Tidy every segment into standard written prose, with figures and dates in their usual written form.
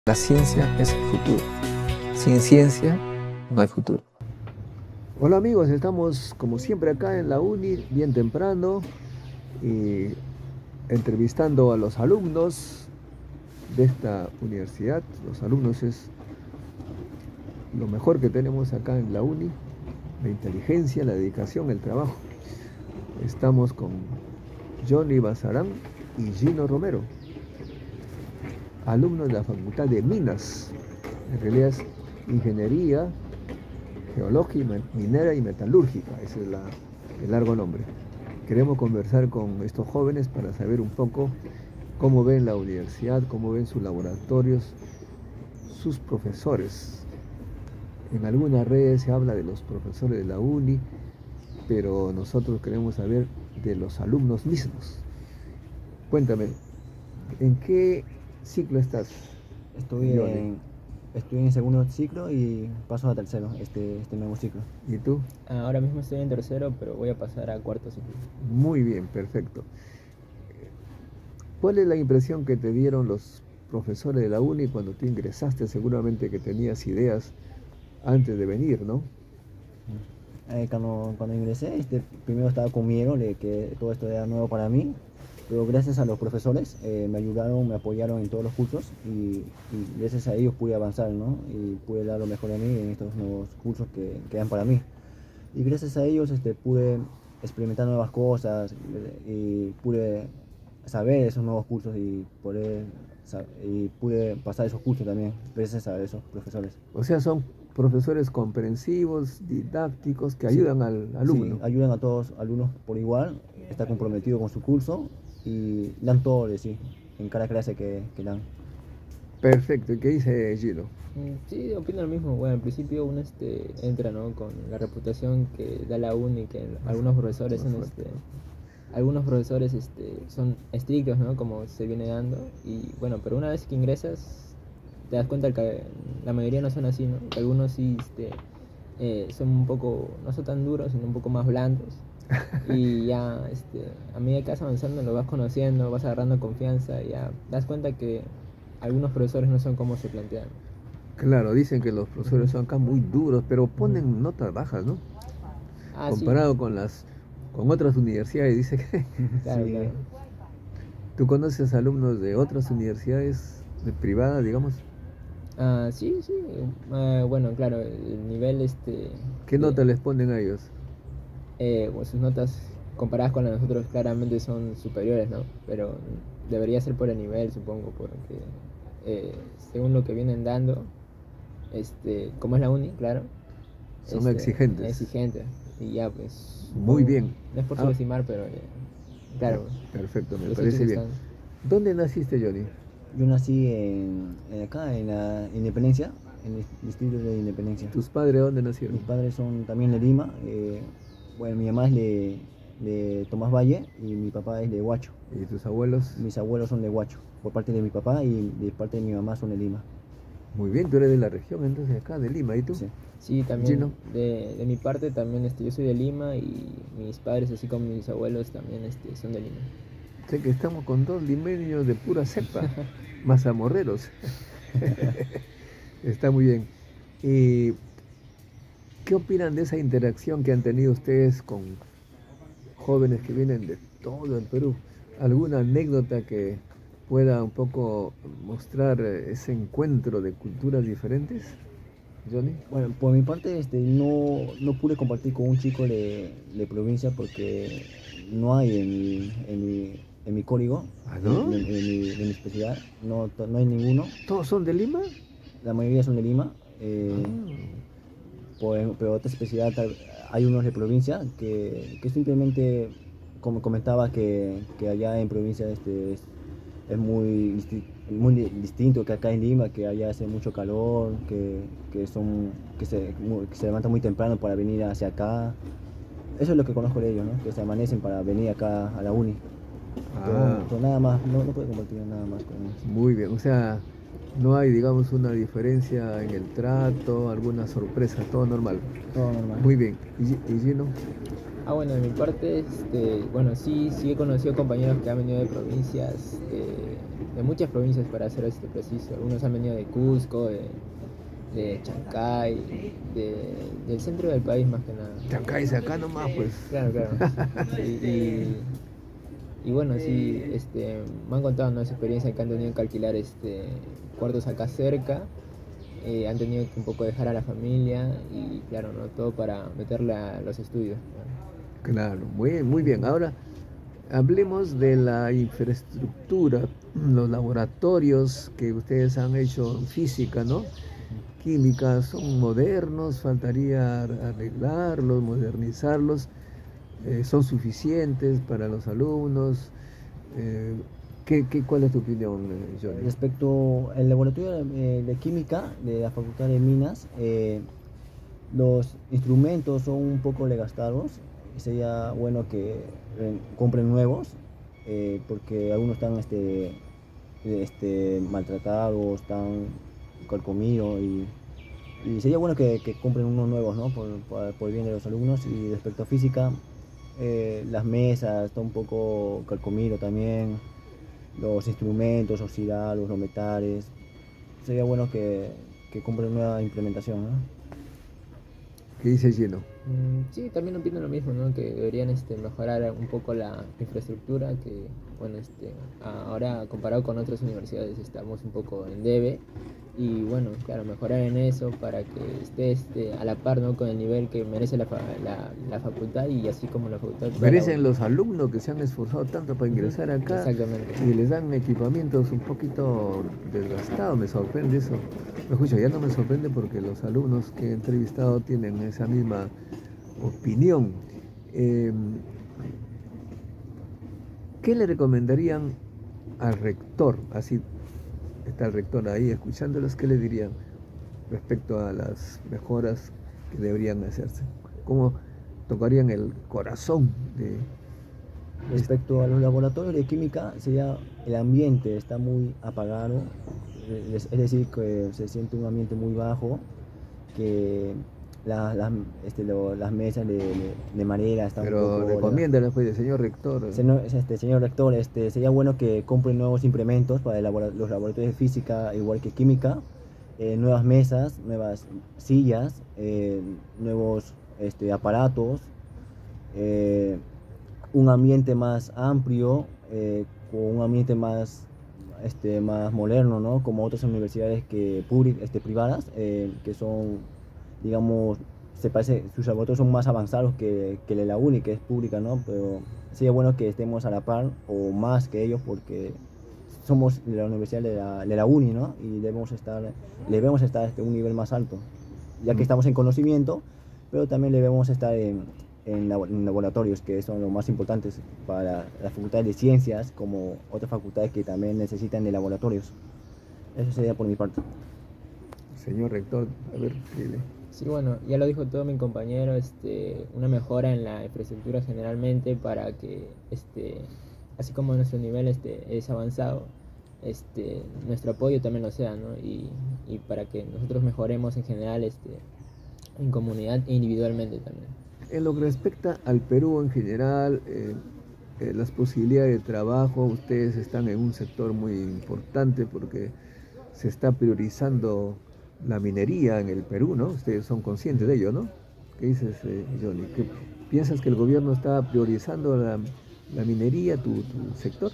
La ciencia es el futuro. Sin ciencia no hay futuro. Hola amigos, estamos como siempre acá en la uni, bien temprano, y entrevistando a los alumnos de esta universidad. Los alumnos es lo mejor que tenemos acá en la uni, la inteligencia, la dedicación, el trabajo. Estamos con Johnny Bazarán y Gino Romero, alumnos de la Facultad de Minas. En realidad es Ingeniería Geológica, Minera y Metalúrgica, ese es el largo nombre. Queremos conversar con estos jóvenes para saber un poco cómo ven la universidad, cómo ven sus laboratorios, sus profesores. En algunas redes se habla de los profesores de la uni, pero nosotros queremos saber de los alumnos mismos. Cuéntame, ¿en qué ciclo estás, Estoy Johnny? estoy en segundo ciclo y paso a tercero, este nuevo ciclo. ¿Y tú? Ahora mismo estoy en tercero, pero voy a pasar a cuarto ciclo. Muy bien, perfecto. ¿Cuál es la impresión que te dieron los profesores de la uni cuando tú ingresaste? Seguramente que tenías ideas antes de venir, ¿no? Cuando ingresé, primero estaba con miedo de que todo esto era nuevo para mí, pero gracias a los profesores me ayudaron, me apoyaron en todos los cursos y gracias a ellos pude avanzar, ¿no? Y pude dar lo mejor de mí en estos nuevos cursos que eran para mí. Y gracias a ellos pude experimentar nuevas cosas y pude saber esos nuevos cursos y pude pasar esos cursos también gracias a esos profesores. O sea, son profesores comprensivos, didácticos, que Sí, ayudan al alumno. sí, ayudan a todos los alumnos por igual, está comprometido con su curso y dan todo de sí en cada clase que dan. Perfecto. ¿Y qué dice Gino? Sí, opino lo mismo. Bueno, al principio uno entra, ¿no?, con la reputación que da la uni, que algunos profesores son algunos profesores son estrictos, ¿no?, como se viene dando. Y bueno, pero una vez que ingresas te das cuenta que la mayoría no son así, ¿no? Que algunos sí son un poco, no son tan duros, sino un poco más blandos. Y ya a medida que vas avanzando lo vas conociendo, vas agarrando confianza y ya te das cuenta que algunos profesores no son como se plantean. Claro, dicen que los profesores son acá muy duros, pero ponen notas bajas, ¿no? Sí, Comparado con otras universidades, dice que claro, Sí. claro. tú conoces alumnos de otras universidades de privadas, digamos. Sí, sí. Bueno, claro, el nivel ¿Qué nota les ponen a ellos? pues sus notas comparadas con las de nosotros claramente son superiores, ¿no? Pero debería ser por el nivel, supongo, porque según lo que vienen dando, como es la uni, claro, Son exigentes. exigente. Y ya, pues, Muy bien. no es por Ah, subestimar, pero claro, perfecto, me los hechos parece bien. están. ¿Dónde naciste, Johnny? Yo nací acá en la Independencia, en el distrito de Independencia. ¿Tus padres dónde nacieron? Mis padres son también de Lima. Bueno, mi mamá es de Tomás Valle y mi papá es de Huacho. ¿Y tus abuelos? Mis abuelos son de Huacho, por parte de mi papá, y de parte de mi mamá son de Lima. Muy bien, tú eres de la región, entonces acá, de Lima. ¿Y tú? Sí. Sí, también Gino. de mi parte también yo soy de Lima y mis padres así como mis abuelos también son de Lima. Sé que estamos con dos limeños de pura cepa, mazamorreros. Está muy bien. ¿Y qué opinan de esa interacción que han tenido ustedes con jóvenes que vienen de todo el Perú? ¿Alguna anécdota que pueda un poco mostrar ese encuentro de culturas diferentes, Johnny? Bueno, por mi parte no pude compartir con un chico de provincia porque no hay en mi código, ¿Ah, no? de mi especialidad, no hay ninguno. ¿Todos son de Lima? La mayoría son de Lima. Ah, Pero otra especialidad hay unos de provincia que simplemente, como comentaba, que allá en provincia es muy distinto que acá en Lima, que allá hace mucho calor, que se levantan muy temprano para venir hacia acá. Eso es lo que conozco de ellos, ¿no? Que se amanecen para venir acá a la uni. Pero nada más, no puedo compartir nada más con ellos. muy bien. O sea, no hay, digamos, una diferencia en el trato, alguna sorpresa, todo normal. Todo normal. Muy bien. ¿Y Gino? Bueno, de mi parte, bueno, sí he conocido compañeros que han venido de provincias, de muchas provincias para ser preciso. Algunos han venido de Cusco, de Chancay, del centro del país más que nada. Chancay, acá nomás, pues. Claro, claro. Sí, y bueno, sí, me han contado, ¿no?, esa experiencia que han tenido que alquilar cuartos acá cerca. Han tenido que un poco dejar a la familia y claro, ¿no?, todo para meterle a los estudios, ¿no? Claro, muy bien. Ahora hablemos de la infraestructura, los laboratorios que ustedes han hecho en física, ¿no? Química, son modernos, faltaría arreglarlos, modernizarlos, son suficientes para los alumnos. ¿Cuál es tu opinión, Johnny? Respecto al laboratorio de química de la Facultad de Minas, los instrumentos son un poco desgastados. Sería bueno que compren nuevos, porque algunos están maltratados, están carcomidos, y sería bueno que compren unos nuevos, ¿no? Por el bien de los alumnos. Y respecto a física, las mesas están un poco carcomidos también, los instrumentos oxidados, los metales. Sería bueno que compren nueva implementación, ¿no? ¿Qué dice Gino? Sí, también opino lo mismo, ¿no? Que deberían mejorar un poco la infraestructura, que bueno, ahora comparado con otras universidades estamos un poco en debe, y bueno, claro, mejorar en eso para que esté a la par, ¿no?, con el nivel que merece la facultad, y así como la facultad merecen los alumnos que se han esforzado tanto para ingresar acá. Exactamente. Y les dan equipamientos un poquito desgastados. Me sorprende eso. Escucha, ya no me sorprende porque los alumnos que he entrevistado tienen esa misma opinión. ¿Qué le recomendarían al rector? Así está el rector ahí escuchándolos. ¿Qué le dirían respecto a las mejoras que deberían hacerse? ¿Cómo tocarían el corazón de... Respecto a los laboratorios de química, sería el ambiente está muy apagado, es decir, que se siente un ambiente muy bajo, que las mesas de madera están un Pero poco... recomiéndale, pues, señor rector. Señor rector, sería bueno que compren nuevos implementos para los laboratorios de física igual que química, nuevas mesas, nuevas sillas, nuevos aparatos, un ambiente más amplio, con un ambiente más moderno, ¿no? Como otras universidades privadas, que son, digamos, sus laboratorios son más avanzados que la UNI, que es pública, ¿no? Pero sería bueno que estemos a la par o más que ellos, porque somos la universidad de la UNI, ¿no? Y debemos estar a un nivel más alto, ya que estamos en conocimiento, pero también debemos estar en laboratorios, que son los más importantes para la Facultad de Ciencias, como otras facultades que también necesitan de laboratorios. Eso sería por mi parte. Señor rector, a ver, dile. Sí, bueno, ya lo dijo todo mi compañero, una mejora en la infraestructura generalmente para que, así como nuestro nivel es avanzado, nuestro apoyo también lo sea, ¿no? Y para que nosotros mejoremos en general, en comunidad e individualmente también. En lo que respecta al Perú en general, las posibilidades de trabajo, ustedes están en un sector muy importante porque se está priorizando la minería en el Perú, ¿no? Ustedes son conscientes de ello, ¿no? ¿Qué dices, Johnny? ¿Piensas que el gobierno está priorizando la minería, tu sector?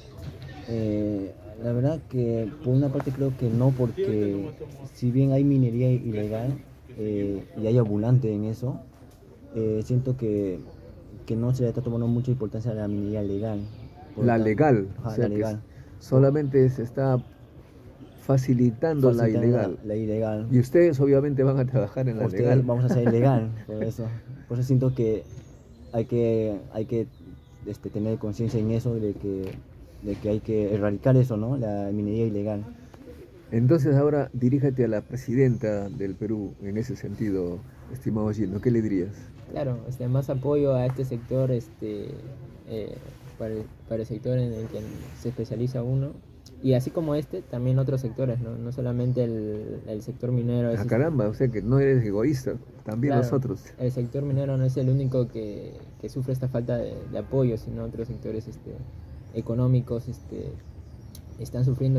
La verdad que por una parte creo que no, porque si bien hay minería ilegal y hay abundante en eso, siento que no se le está tomando mucha importancia a la minería legal. La legal, Ajá, o sea, la legal. Solamente se está facilitando la ilegal. La ilegal. Y ustedes obviamente van a trabajar en la legal. Vamos a hacer ilegal, por eso siento que hay que tener conciencia en eso, de que hay que erradicar eso, ¿no? La minería ilegal. Entonces ahora diríjate a la presidenta del Perú en ese sentido, estimado Gino, ¿qué le dirías? Claro, más apoyo a este sector, para el sector en el que se especializa uno, Y así como también otros sectores, ¿no? No solamente el sector minero. Ah, caramba, o sea que no eres egoísta, también Claro, nosotros. el sector minero no es el único que sufre esta falta de apoyo, sino otros sectores económicos están sufriendo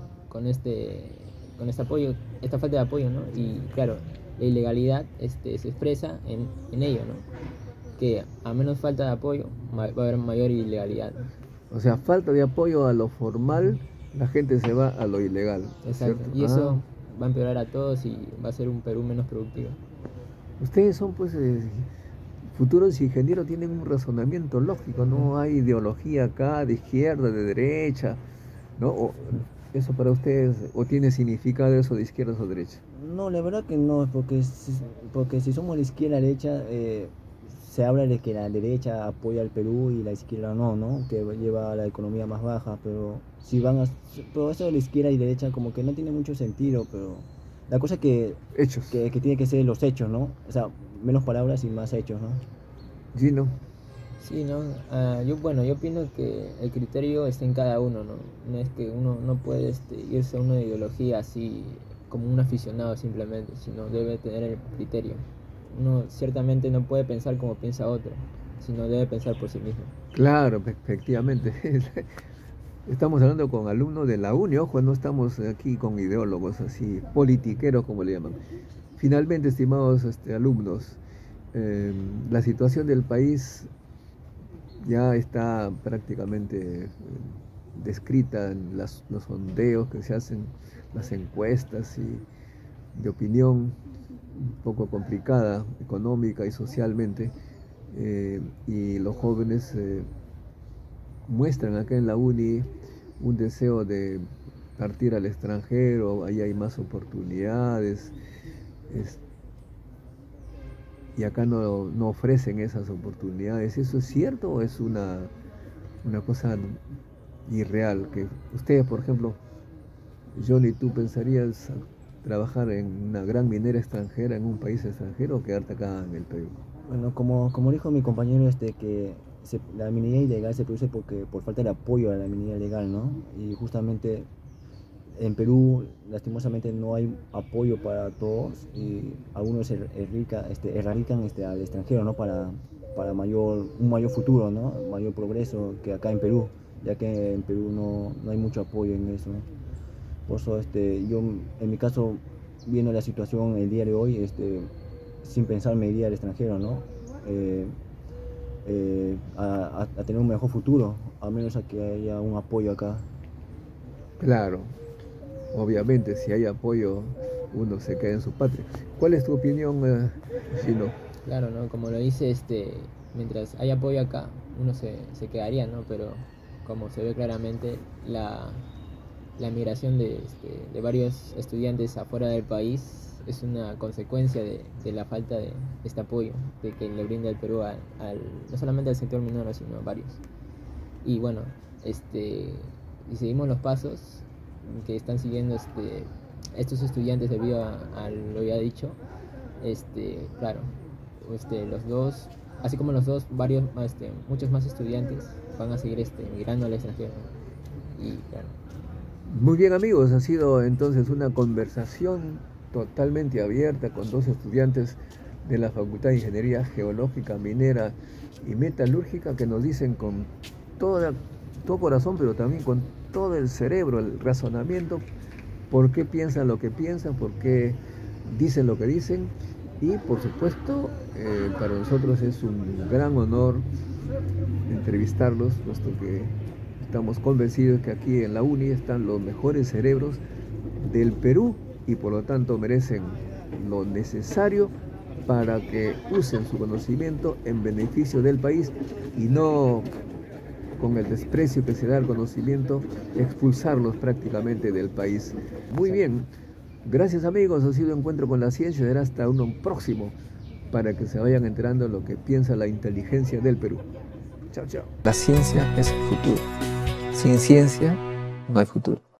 con este apoyo, esta falta de apoyo, ¿no? Y claro, la ilegalidad se expresa en ello, ¿no? Que a menos falta de apoyo va a haber mayor ilegalidad. O sea, falta de apoyo a lo formal, la gente se va a lo ilegal. Exacto. ¿Cierto? Y eso va a empeorar a todos y va a ser un Perú menos productivo. Ustedes son pues futuros ingenieros, tienen un razonamiento lógico, no hay ideología acá de izquierda, de derecha, ¿no? Eso para ustedes, o tiene significado eso de izquierda o derecha. No, la verdad que no, porque si somos la izquierda derecha, se habla de que la derecha apoya al Perú y la izquierda no, ¿no? Que lleva a la economía más baja, pero pero eso de la izquierda y derecha como que no tiene mucho sentido, pero la cosa Hechos. que tiene que ser los hechos, ¿no? O sea, menos palabras y más hechos, ¿no? Gino. Sí, ¿no? Yo opino que el criterio está en cada uno, ¿no? No es que uno no puede irse a una ideología así como un aficionado simplemente, sino debe tener el criterio. Uno ciertamente no puede pensar como piensa otro, sino debe pensar por sí mismo. Claro, efectivamente. Estamos hablando con alumnos de la uni, ojo, no estamos aquí con ideólogos así, politiqueros como le llaman. Finalmente, estimados alumnos, la situación del país ya está prácticamente descrita en los sondeos que se hacen, las encuestas de opinión, un poco complicada económica y socialmente, y los jóvenes muestran acá en la uni un deseo de partir al extranjero, ahí hay más oportunidades, y acá no ofrecen esas oportunidades. ¿Eso es cierto o es una cosa irreal? Que ustedes, por ejemplo, Johnny, ¿tú pensarías trabajar en una gran minera extranjera, en un país extranjero, o quedarte acá en el Perú? Bueno, como dijo mi compañero, que la minería ilegal se produce por falta de apoyo a la minería legal, ¿no? Y justamente en Perú, lastimosamente, no hay apoyo para todos y algunos erradican al extranjero, ¿no? Para un mayor futuro, ¿no? Mayor progreso que acá en Perú, ya que en Perú no hay mucho apoyo en eso, ¿no? Por eso, yo, en mi caso, viendo la situación el día de hoy, sin pensar me iría al extranjero, ¿no? A tener un mejor futuro, a menos a que haya un apoyo acá. Claro, obviamente si hay apoyo uno se queda en su patria. ¿Cuál es tu opinión, Gino? Claro, ¿no? Como lo dice, mientras hay apoyo acá, uno se quedaría, ¿no? Pero como se ve claramente, la migración de varios estudiantes afuera del país es una consecuencia de la falta de este apoyo que le brinda el Perú no solamente al sector minero, sino a varios. Y bueno, y seguimos los pasos que están siguiendo estos estudiantes debido a lo ya dicho. Claro, los dos, así como los dos, muchos más estudiantes van a seguir migrando al extranjero. Y claro. Muy bien, amigos, ha sido entonces una conversación totalmente abierta con dos estudiantes de la Facultad de Ingeniería Geológica, Minera y Metalúrgica que nos dicen con todo corazón, pero también con todo el cerebro, el razonamiento, por qué piensan lo que piensan, por qué dicen lo que dicen. Y por supuesto, para nosotros es un gran honor entrevistarlos, puesto que estamos convencidos que aquí en la UNI están los mejores cerebros del Perú y por lo tanto merecen lo necesario para que usen su conocimiento en beneficio del país y no con el desprecio que se da al conocimiento, expulsarlos prácticamente del país. Muy bien, gracias amigos, ha sido Encuentro con la Ciencia, será hasta uno próximo para que se vayan enterando lo que piensa la inteligencia del Perú. Chao, chao. La ciencia es el futuro. Sin ciencia no hay futuro.